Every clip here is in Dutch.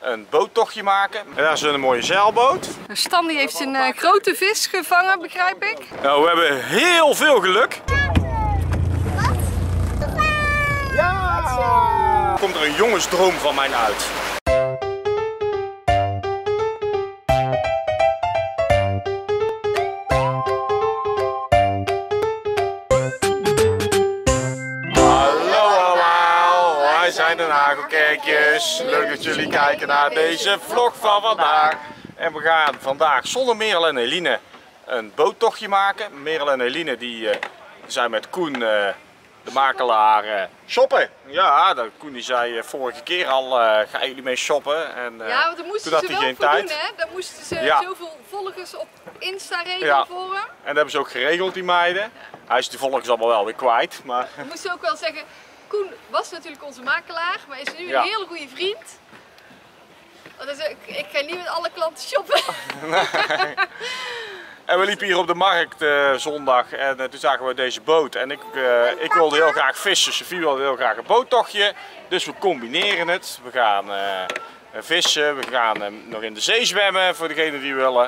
een boottochtje maken. En daar is een mooie zeilboot. Stan die heeft een grote vis gevangen, begrijp ik. Nou, we hebben heel veel geluk. Ja! Komt er een jongensdroom van mij uit. Wij zijn de Nagelkerkjes. Leuk dat jullie kijken naar deze vlog van vandaag. En we gaan vandaag zonder Merel en Eline een boottochtje maken. Merel en Eline die zijn met Koen, de makelaar, shoppen. Ja, Koen die zei vorige keer al, gaan jullie mee shoppen? En, ja, want dan moesten ze wel voor doen, hè? Dan moesten ze zoveel volgers op Insta regelen voor hem. En dat hebben ze ook geregeld, die meiden. Hij is die volgers allemaal wel weer kwijt. Maar... We moesten ook wel zeggen, Koen was natuurlijk onze makelaar, maar is nu een hele goede vriend. Dus ik ga niet met alle klanten shoppen. Nee. En we liepen hier op de markt zondag en toen zagen we deze boot. En ik wilde heel graag vissen, Sophie wilde heel graag een boottochtje. Dus we combineren het. We gaan vissen, we gaan nog in de zee zwemmen voor degenen die willen.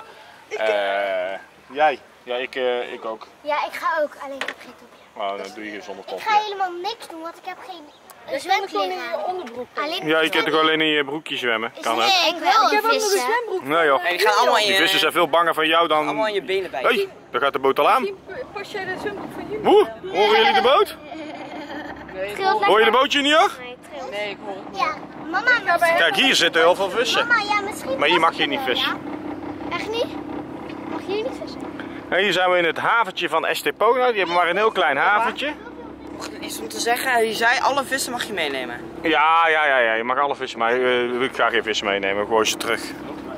Jij? Ja, ik ook. Ja, ik ga ook, alleen ik heb geen topje. Nou, dan doe je zonder topje. Ik ga helemaal niks doen, want ik heb geen zwemkleren in je onderbroek. Ja, je kunt toch alleen in je broekje zwemmen? Kan ook. Nee, ik wil Ik heb ook nog een vissen. zwembroek. Nee joh. Die gaan allemaal in je... Die vissen zijn veel banger van jou dan... Allemaal in je benen bij. Hé, daar gaat de boot al aan. Misschien pas jij de zwembroek van jullie? Hoe? Horen jullie de boot? Hoor je de boot, Junior? Nee, ik hoor het. Ja, mama, Kijk, hier zitten heel veel vissen. mama, ja, misschien. Maar hier mag je niet vissen. Echt niet? Mag je hier niet vissen? En hier zijn we in het haventje van Estepona. Die hebben maar een heel klein haventje. Iets om te zeggen, je zei alle vissen mag je meenemen. Ja, je mag alle vissen mee. Ik ga geen vissen meenemen, gooi ze terug.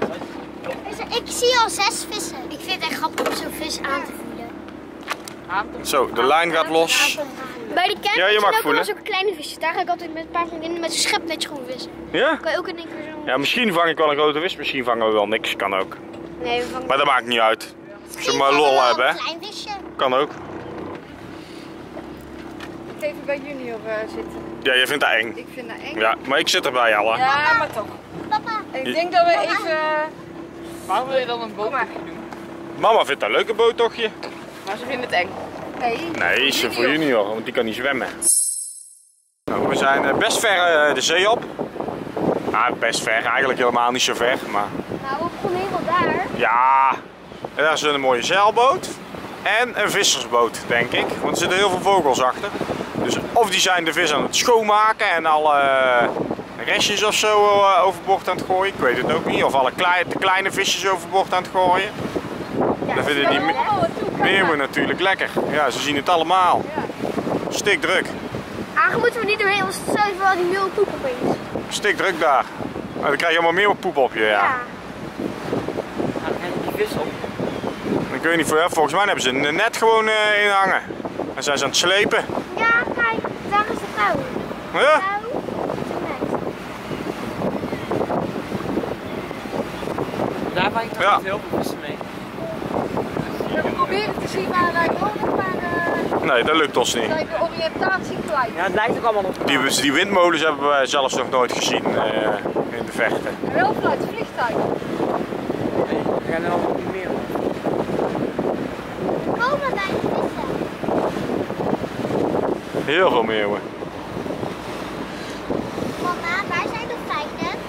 Ik zie al 6 vissen. Ik vind het echt grappig om zo'n vis aan te voelen. Zo, de lijn gaat los. Bij de camping Ja, je mag zijn ook voelen. wel zulke kleine visjes. Daar ga ik altijd met een paar vriendinnen met zo'n schepnetje gewoon vissen. Ja? Kan je ook in één keer zo'n... Ja, misschien vang ik wel een grote vis, misschien vangen we wel niks. Kan ook. Nee, we vangen... Maar dat maakt niet uit. Als we maar lol hebben, hè. Een klein visje. Kan ook. Ik ga even bij Junior zitten. Ja, je vindt dat eng. Ik vind dat eng. Ja, maar ik zit erbij al. Hè. Ja, maar toch. Papa. Ik denk dat we even... Waarom wil je dan een boottochtje doen? Mama vindt dat een leuke boottochtje. Maar ze vinden het eng. Nee, is voor Junior, want die kan niet zwemmen. Nou, we zijn best ver de zee op. Nou, best ver, eigenlijk helemaal niet zo ver, maar... Nou, we begonnen helemaal daar. Ja, en daar is een mooie zeilboot. En een vissersboot, denk ik. Want er zitten heel veel vogels achter. Dus of die zijn de vis aan het schoonmaken en alle restjes of zo overboord aan het gooien. Ik weet het ook niet. Of alle kleine visjes overboord aan het gooien. Ja, Dan vinden die meeuwen natuurlijk lekker. Ja, ze zien het allemaal. Stikdruk. Eigenlijk moeten we niet doorheen, want stel je voor al die meeuwen poep opeens. Stikdruk daar. Nou, dan krijg je allemaal meeuwenpoep op je, ja. Nou, dan heb je die vis op. Ik weet niet, volgens mij hebben ze een net gewoon in hangen. En zijn ze aan het slepen. Ja, kijk, daar is de vrouw. Ja? Vrouw. Daar vang ik toch niet heel veel vissen mee. We proberen te zien waar wij wonen, maar Nee, dat lukt ons we niet. zijn de oriëntatie kwijt. Ja, het lijkt ook allemaal op. Die windmolens hebben wij zelfs nog nooit gezien in de vechten. Wel vanuit het vliegtuig. Nee, we gaan er allemaal niet meer op. Komen bij de vissen. Heel veel meeuwen. Mama, waar zijn de feiten?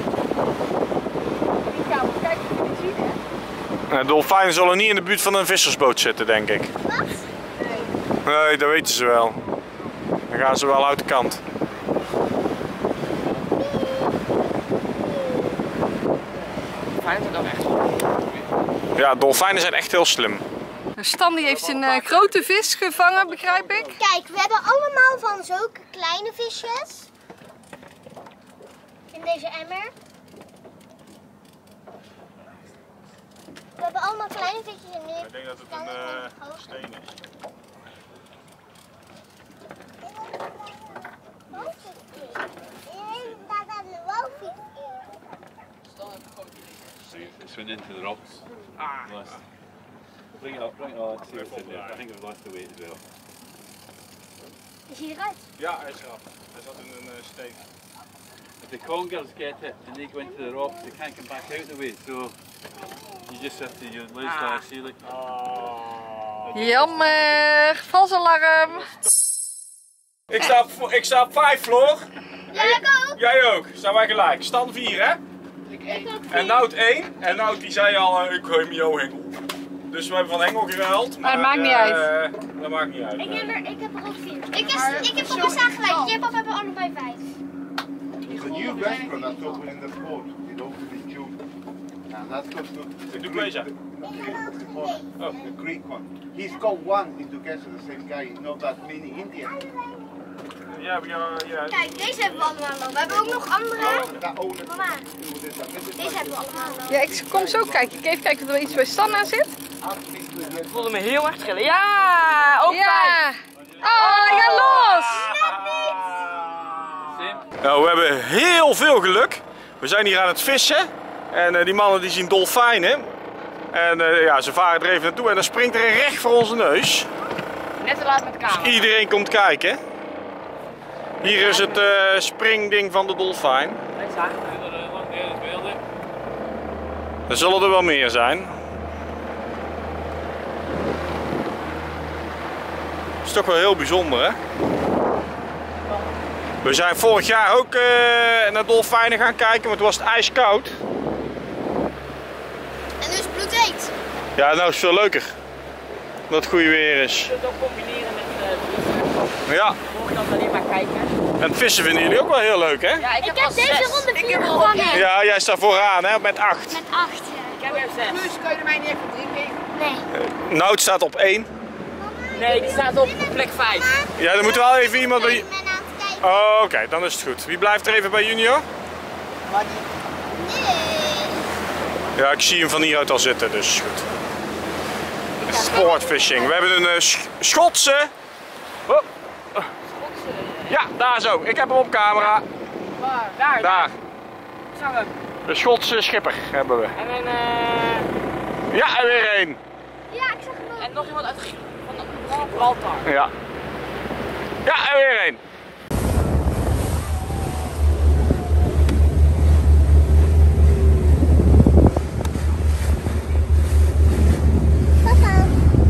Ik ga wel kijken of je die ziet, hè. Dolfijnen zullen niet in de buurt van een vissersboot zitten, denk ik. Wat? Nee, dat weten ze wel. Dan gaan ze wel uit de kant. Fijn het ook echt. Ja, dolfijnen zijn echt heel slim. Stan die heeft een grote vis gevangen, begrijp ik. Kijk, we hebben allemaal van zulke kleine visjes. In deze emmer. We hebben allemaal kleine visjes en nu. Ik denk dat het een steen is. Swim into the rocks. Nice. Bring it up, see what's in there. I think it was nice to wait as well. Is hij eruit? Ja, hij is eraf. Hij zat in een steen. the congers get it and they go into the rocks, they can't come back out the way, so you just have to use loose line, see like. Jammer, vals alarm. Ik sta op 5, Floor. Ja, ik ook. Jij ook. Staan wij gelijk. Stand 4, hè? En Nout 1. En Nout die zei al, ik gooi hem jou Hengel. Dus we hebben van Hengel geruild. Maar het maakt niet uit. Dat maakt niet uit. Ik heb er ook 4. Ik heb Papa aangelijk. Jij Papa hebben allebei 5. It's a new restaurant that's opened in the port. It opened in June. And that's close to Ik doe deze. the Greek one. He's got one in together, the same guy, not that many Indians. Ja. Kijk, deze hebben we allemaal nog. We hebben ook nog andere. Mama, deze hebben we allemaal nog. Ja, ik kom zo kijken. Ik even kijken of er iets bij Stan aan zit. Ik voelde me heel erg trillen. Ja, ook Ja. Oh, ga los! Nou, we hebben heel veel geluk. We zijn hier aan het vissen. En die mannen die zien dolfijnen. En ja, ze varen er even naartoe en dan springt er een recht voor onze neus. Net te laat met de camera. Dus iedereen komt kijken. Hier is het springding van de dolfijn. Er zullen er wel meer zijn. Het is toch wel heel bijzonder, hè? We zijn vorig jaar ook naar dolfijnen gaan kijken, maar toen was het ijskoud. En nu is het bloedheet. Ja, nou is het veel leuker. Dat het goede weer is. Je kunt het ook combineren met vissen. Ja. Volg dan alleen maar kijken. En het vissen vinden jullie ook wel heel leuk, hè? Ja, ik Ik heb al deze 6. ronde Ik 4 heb er gewonnen. Ja, jij staat vooraan, hè? Met 8. Met 8. Ik heb er 6. Dus kan je er mij niet even 3 geven? Nee. Nout staat op 1. Nee, die staat op plek 5. Ja, dan moet wel even iemand bij... Ik ben aan het kijken. Oh, oké, dan is het goed. Wie blijft er even bij Junior? Nee. Ja, ik zie hem van hieruit al zitten, dus is goed. Sportfishing. We hebben een Schotse. Oh. Ja, daar zo. Ik heb hem op camera. Waar? Daar. Zag hem. De Schotse schipper hebben we. En een, Ja, en weer één. Ja, ik zag hem ook. en nog iemand uit van Gibraltar. Ja. Ja, en weer één. Papa,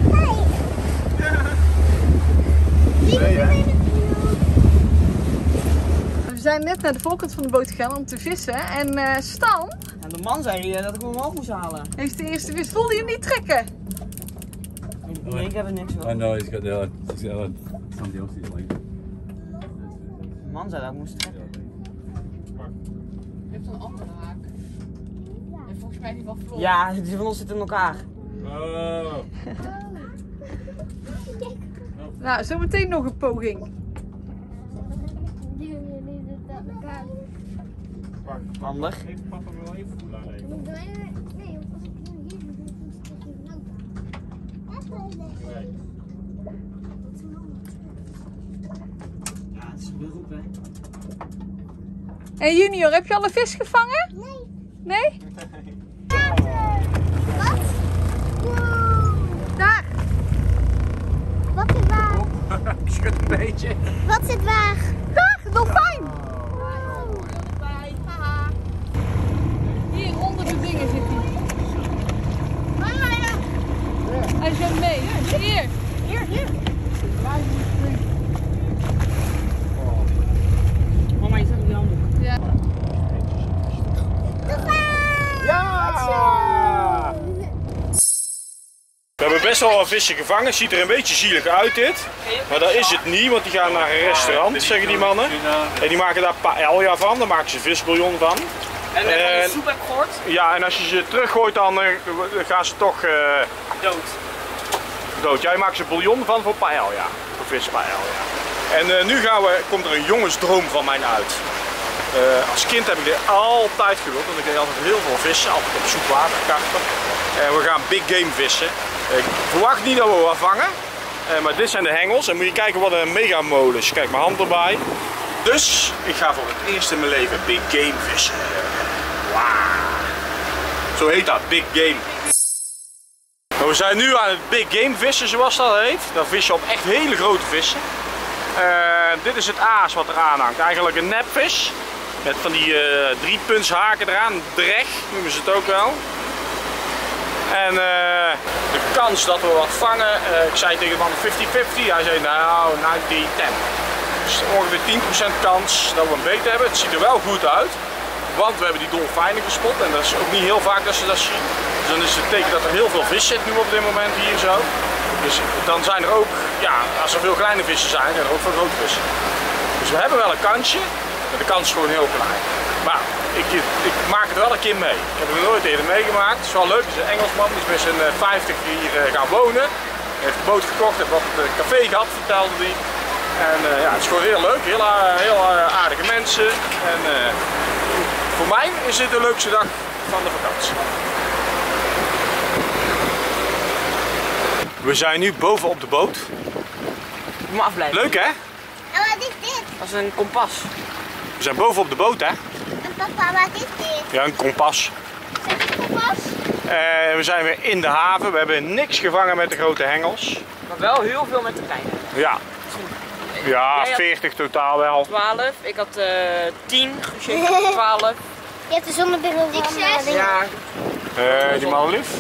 We zijn net naar de voorkant van de boot gegaan om te vissen. En Stan En de man zei dat ik hem omhoog moest halen. heeft de eerste vis. Voelde je hem niet trekken? Nee, ik heb er niks I van. know he's got the other. Somebody else is like. De man zei dat ik moest trekken. Je hebt een andere haak. En volgens mij die van Floor. Ja, die van ons zit in elkaar. Oh. Nou, zometeen nog een poging. Handig. Heeft papa me wel even goed laten even. Nee, want als ik nu hier doe, dan steek ik een auto. Ja, het is een beroep, hè. En Junior, heb je al een vis gevangen? Nee. Nee? Wat? Wow. Daar! Wat zit waar? Ik schud een beetje. Wat zit waar? Daar, een dolfijn! Hier onder de dingen zit hij. Hij zwemt mee. Hier. Mama, je zegt die handdoek. Ja. Ja! We hebben best wel wat vissen gevangen. Ziet er een beetje zielig uit dit. Maar dat is het niet, want die gaan naar een restaurant, zeggen die mannen. En die maken daar paella van, daar maken ze visbouillon van. En van de soep heb ik gehoord? Ja, en als je ze teruggooit dan gaan ze toch dood. Jij maakt ze bouillon van voor paella, voor vispaella. En nu komt er een jongensdroom van mij uit. Als kind heb ik dit altijd gewild, want ik deed altijd heel veel vissen, altijd op zoetwaterkarpen. En we gaan big game vissen. Ik verwacht niet dat we wat vangen, maar dit zijn de hengels. En moet je kijken wat een megamolen is. Kijk, mijn hand erbij. Dus ik ga voor het eerst in mijn leven big game vissen. Wauw. Zo heet dat, big game. We zijn nu aan het big game vissen, zoals dat heet. Dan vis je op echt hele grote vissen. Dit is het aas wat eraan hangt. Eigenlijk een nepvis. Met van die 3-puntshaken eraan. Dreg noemen ze het ook wel. En de kans dat we wat vangen, ik zei tegen de man 50-50. Hij zei nou 90-10. Dus ongeveer 10% kans dat we een beet hebben. Het ziet er wel goed uit. Want we hebben die dolfijnen gespot en dat is ook niet heel vaak dat ze dat zien. Dus dan is het teken dat er heel veel vis zit nu op dit moment hier zo. Dus dan zijn er ook, ja, als er veel kleine vissen zijn er ook veel grote vissen. Dus we hebben wel een kansje, maar de kans is gewoon heel klein. Maar ik maak het wel een keer mee. Ik heb het nog nooit eerder meegemaakt. Het is wel leuk, het is een Engelsman, die is met zijn 50 hier gaan wonen. Hij heeft een boot gekocht, heeft wat café gehad, vertelde hij. En ja, het is gewoon heel leuk, heel aardige mensen. En, voor mij is dit de leukste dag van de vakantie. We zijn nu boven op de boot. Moet maar afblijven. Leuk hè? En wat is dit? Dat is een kompas. We zijn boven op de boot hè? En papa, wat is dit? Ja, een kompas. Is het een kompas? We zijn weer in de haven. We hebben niks gevangen met de grote hengels. Maar wel heel veel met de kleine. Ja. Ja, Jij had 40 totaal wel. 12, ik had 10 geschikt, 12. Je hebt de zonnebril van dingen. Ja, Die man lief.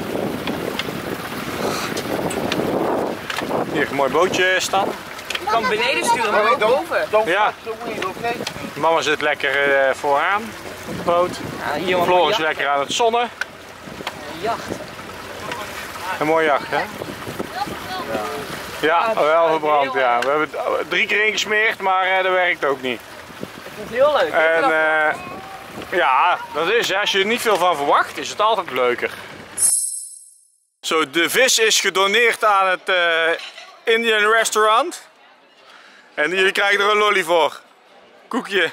Hier een mooi bootje staan. ik kan beneden sturen, maar ook boven. Don't Ja. touch the wheel, okay? Mama zit lekker vooraan op de boot. Ja, hier maar Floor is jacht. lekker aan het zonnen. Jacht. Een mooie jacht hè? Ja, wel verbrand ja. We hebben het 3 keer ingesmeerd, maar dat werkt ook niet. Ik vind het heel leuk. En ja, dat is hè. Als je er niet veel van verwacht, is het altijd leuker. Zo, de vis is gedoneerd aan het Indian restaurant. En jullie krijgen er een lolly voor. Koekje.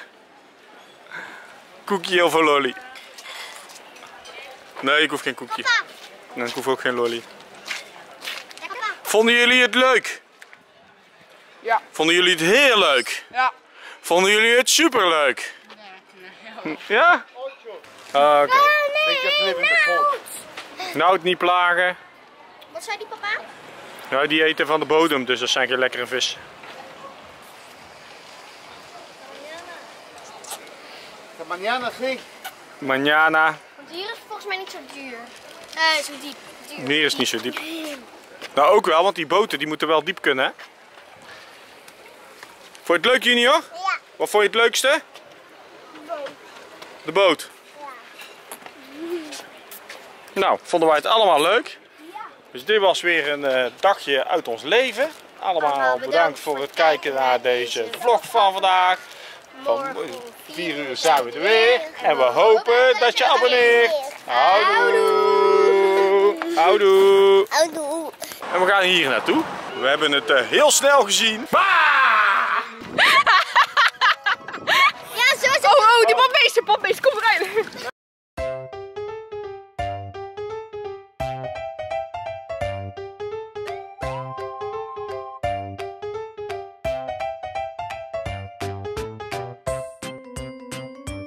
Koekje of een lolly. Nee, ik hoef geen koekje. Nee, ik hoef ook geen lolly. Vonden jullie het leuk? Ja. Vonden jullie het heel leuk? Ja. Vonden jullie het superleuk? Ja? Oké. They just live in the pond. Nou, het niet plagen. Wat zei die papa? Nou, die eten van de bodem, dus dat zijn geen lekkere vis. Mañana sí. Mañana. Want hier is het volgens mij niet zo duur. Zo diep. Duur. Hier is het niet zo diep. Nou, ook wel, want die boten die moeten wel diep kunnen, hè? Vond je het leuk, Junior? Ja. Wat vond je het leukste? De boot. Nou, vonden wij het allemaal leuk. Dus dit was weer een dagje uit ons leven. Allemaal bedankt voor het kijken naar deze vlog van vandaag. Van 4 uur zijn we er weer. En we hopen dat je abonneert. Houdoe. Houdoe. Houdoe. En we gaan hier naartoe. We hebben het heel snel gezien. Ja, zo is het. Oh, die popbeest, kom eruit.